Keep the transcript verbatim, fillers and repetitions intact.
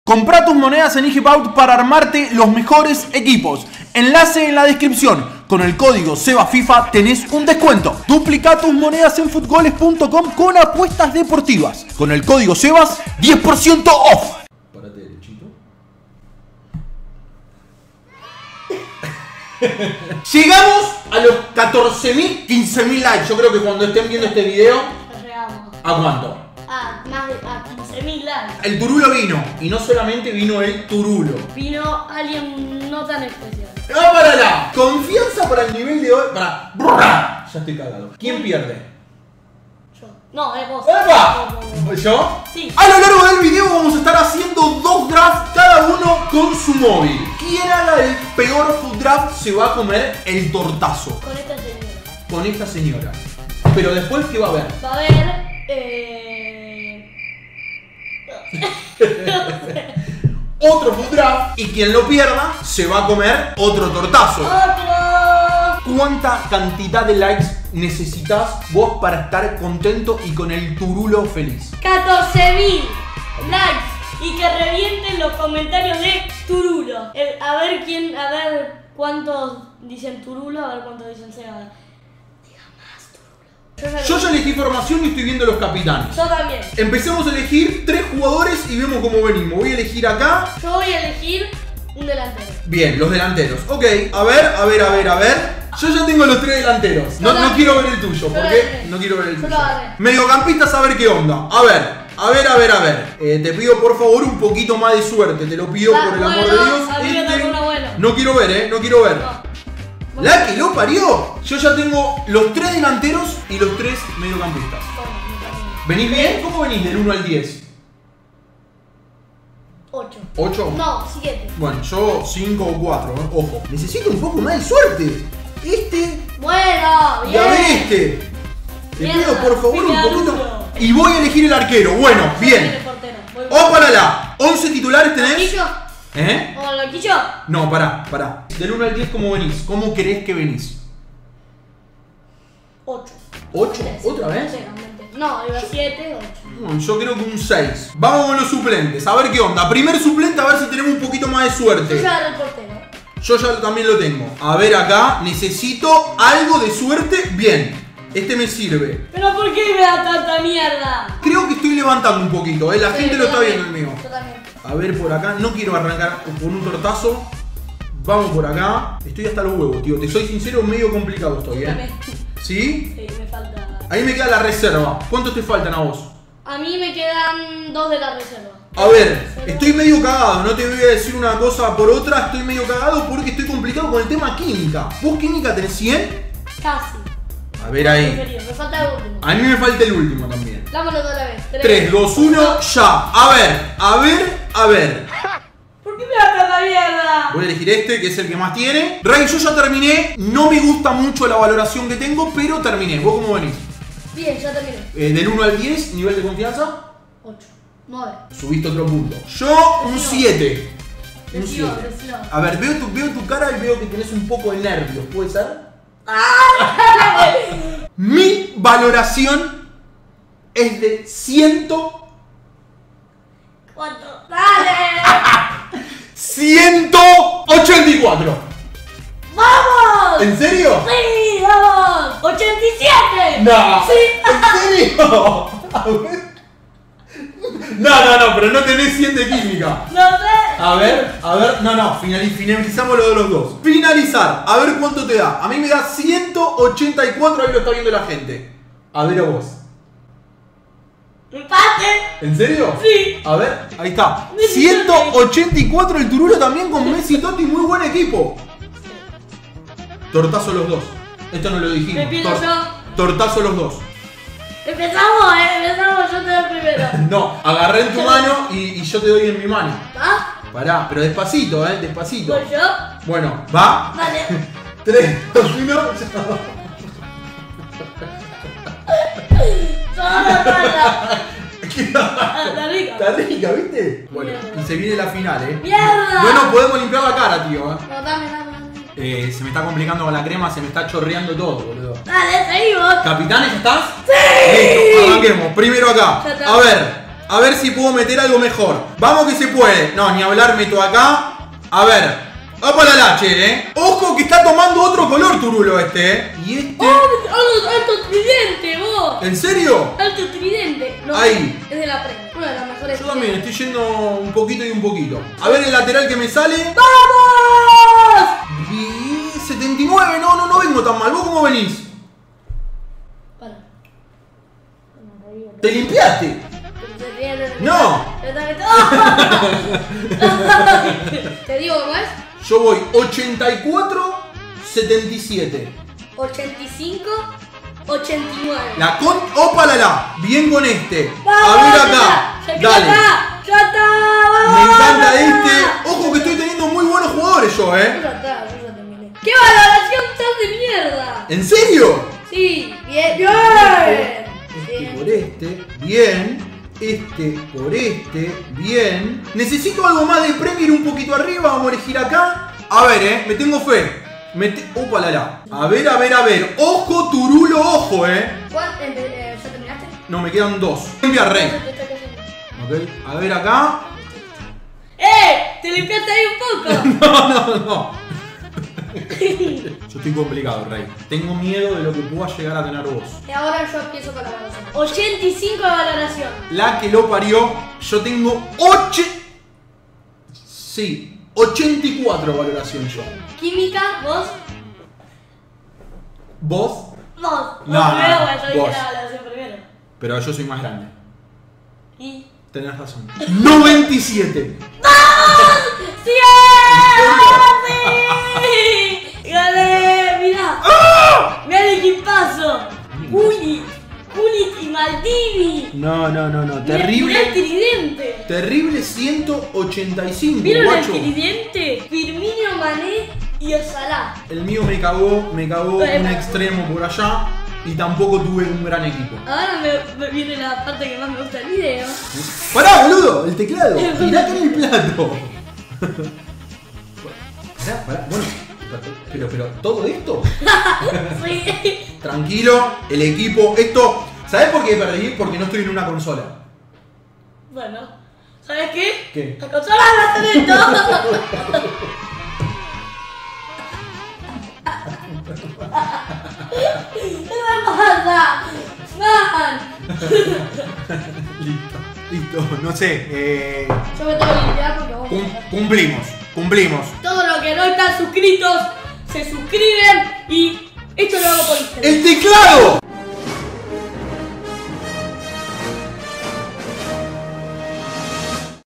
Comprá tus monedas en EasyPout para armarte los mejores equipos. Enlace en la descripción. Con el código SEBAFIFA tenés un descuento. Duplica tus monedas en futgoles punto com con apuestas deportivas. Con el código SEBAS, diez por ciento off. Párate derechito. Llegamos a los catorce mil, quince mil likes. Yo creo que cuando estén viendo este video... ¿A cuánto? Ah, más de a quince mil likes. El Turulo vino. Y no solamente vino el Turulo. Vino alguien no tan especial. ¡Ah, para la! Confianza para el nivel de hoy. Para. Ya estoy cagado. ¿Quién pierde? Yo. No, es vos. ¡Epa! ¿Yo? Sí. A lo largo del video vamos a estar haciendo dos drafts, cada uno con su móvil. Quien haga el peor food draft se va a comer el tortazo. Con esta señora. Con esta señora. Pero después, ¿qué va a haber? Va a haber. Eh... no sé. Otro food draft y quien lo pierda se va a comer otro tortazo. ¡Otro! ¿Cuánta cantidad de likes necesitas vos para estar contento y con el Turulo feliz? catorce mil likes y que revienten los comentarios de Turulo. El, a ver quién, a ver cuántos dicen Turulo, a ver cuántos dicen Seba. Yo ya elegí formación y estoy viendo los capitanes. Yo también. Empecemos a elegir tres jugadores y vemos cómo venimos. Voy a elegir acá. Yo voy a elegir un delantero. Bien, los delanteros. Ok, a ver, a ver, a ver, a ver. Yo ya tengo los tres delanteros. No, no quiero ver el tuyo, porque no quiero ver el tuyo. Mediocampistas, a ver qué onda. A ver, a ver, a ver, a ver. Eh, te pido por favor un poquito más de suerte. Te lo pido por el amor de Dios. Este, no quiero ver, eh, no quiero ver. No. La que lo parió. Yo ya tengo los tres delanteros y los tres mediocampistas. ¿Venís bien? ¿Cómo venís del uno al diez? ocho. ¿ocho? No, siete. Bueno, yo cinco o cuatro, ¿eh? Ojo. Necesito un poco más de suerte. Este. Bueno, bien. Y a ver este. Te Mierda, pido por favor un poquito. duro. Y voy a elegir el arquero. Bueno, bien. ¡Oh, para la! ¿once titulares tenés? ¿Loquillo? ¿Eh? ¿O loquillo? No, pará, pará. Del uno al diez, ¿cómo venís? ¿Cómo querés que venís? ocho. ¿ocho? ¿Otra vez? No, iba siete, ocho. Yo creo que un seis. Vamos con los suplentes, a ver qué onda. Primer suplente, a ver si tenemos un poquito más de suerte. Yo ya era el portero. Yo ya también lo tengo. A ver acá, necesito algo de suerte. Bien, este me sirve. ¿Pero por qué me da tanta mierda? Creo que estoy levantando un poquito, ¿eh? La Sí, gente lo está también, viendo el mío. Yo también. A ver por acá, no quiero arrancar con un tortazo. Vamos por acá. Estoy hasta los huevos, tío. Te soy sincero, medio complicado estoy, ¿eh? ¿Sí? Sí, me falta. Ahí me queda la reserva. ¿Cuántos te faltan a vos? A mí me quedan dos de la reserva. A ver, estoy medio cagado, no te voy a decir una cosa por otra, estoy medio cagado porque estoy complicado con el tema química. ¿Vos química tenés cien? Casi. A ver ahí. Me falta el último. A mí me falta el último también. Dámoslo otra vez. tres, dos, uno, ya. A ver, a ver, a ver. ¿Por qué me da tanta mierda? Voy a elegir este, que es el que más tiene. Ray, yo ya terminé. No me gusta mucho la valoración que tengo, pero terminé. ¿Vos cómo venís? Bien, ya terminé. Eh, del uno al diez, nivel de confianza. ocho. nueve. Subiste otro punto. Yo un siete. Un Decilo, siete. decilo. A ver, veo tu, veo tu cara y veo que tenés un poco de nervios. ¿Puede ser? Mi valoración es de ciento... ¿Cuánto? ¡Dale! ciento ochenta y cuatro. ¡Vamos! ¿En serio? ¡Sí, vamos! ¡ochenta y siete! No. ¡Sí! ¿En serio? A ver. No, no, no, pero no tenés cien de química. No sé. A ver, a ver, no, no, finaliz, finalizamos lo de los dos. Finalizar, a ver cuánto te da. A mí me da ciento ochenta y cuatro, ahí lo está viendo la gente. A ver a vos. ¡Empate! ¿En serio? Sí. A ver, ahí está. Messi ciento ochenta y cuatro el Turulo también con Messi y Totti, muy buen equipo. Tortazo los dos. Esto no lo dijimos. Me pido Tor- yo. Tortazo los dos. Empezamos, eh, empezamos, yo te doy primero. No, agarré en tu mano y, y yo te doy en mi mano. ¿Ah? Pará, pero despacito, eh, despacito. ¿Voy yo? Bueno, ¿va? Vale. tres, dos, uno. Solo la espalda. Está Está rica. Está rica, ¿viste? Bueno, Mierda. y se viene la final, eh. ¡Mierda! No nos podemos limpiar la cara, tío, eh. No, dame, dame, dame. Eh, se me está complicando con la crema, se me está chorreando todo, boludo. Dale, seguimos. ¿Capitanes, estás? ¡Sí! Listo, arranquemos. Primero acá. Ya está. A ver, A ver si puedo meter algo mejor. Vamos que se puede. No, ni hablar, meto acá. A ver. ¡Opa la lache, eh! Ojo que está tomando otro color Turulo este, eh. Y este... ¡Oh! ¡Alto, alto tridente, vos! ¿En serio? Alto tridente. No, ahí. Es de la Premier. Una de las mejores. Yo también estoy yendo un poquito y un poquito. A ver el lateral que me sale. ¡Vamos! Y setenta y nueve. No, no, no vengo tan mal. ¿Vos cómo venís? Para. ¿Te limpiaste? No. Te digo cómo es. Yo voy ochenta y cuatro, setenta y siete. ochenta y cinco, ochenta y nueve. La con... ¡Opa la la! Bien con este. ¡Vamos! A ver acá. ¡Ya está! Dale. ¡Ya está! ¡Vamos! Me encanta ¡Ya está! este. Ojo que estoy teniendo muy buenos jugadores yo, eh. Ya está, ya terminé. ¡Qué valoración tan de mierda! ¿En serio? Sí, bien, bien. Este Bien. por este. Bien. Este por este, bien. Necesito algo más de Premier un poquito arriba. Vamos a elegir acá. A ver, eh, me tengo fe. Me te... Opa, la, la. A ver, a ver, a ver. Ojo, Turulo, ojo, eh. ¿Cuál? Eh, ¿Ya terminaste? No, me quedan dos. Limpia rey. Ok, a ver acá. ¡Eh! ¿Te limpiaste ahí un poco? No, no, no. Yo estoy complicado, Rey. Tengo miedo de lo que pueda llegar a tener vos. Y ahora yo empiezo con la valoración. ochenta y cinco de valoración. La que lo parió, yo tengo ocho. Sí, ochenta y cuatro valoración yo. Química, vos. ¿Vos? Vos. No, Vos primero, no, porque yo dije vos. la valoración primero. Pero yo soy más grande. Y. Tenés razón. noventa y siete. ¡Sí! ¡Sí! ¡Gané! ¡Mirá! ¡Ah! ¡Mirá el equipazo! ¡Gullit! ¡Gullit y Maldini! No, no, no, no. Mirá el Terrible. tridente! Terrible ciento ochenta y cinco. ¿Vieron guacho. el tridente? Firmino, Mané y Salah. El mío me cagó, me cagó Eh, un eh. extremo por allá. Y tampoco tuve un gran equipo. Ahora me, me viene la parte que más me gusta del video. ¡Pará, boludo! El teclado. Mirá acá en el plato. Pará, pará. Bueno, pero, pero, ¿todo esto? Sí. Tranquilo, el equipo. Esto. ¿Sabés por qué perdí? Porque no estoy en una consola. Bueno, ¿sabes qué? ¿Qué? La consola va a tener todo. ¿Qué me pasa? ¡Man! Listo, listo. No sé. Eh, Yo me tengo que limpiar porque vos. cum- cumplimos, cumplimos. Todos los que no están suscritos se suscriben y esto lo hago por ustedes. ¡El teclado!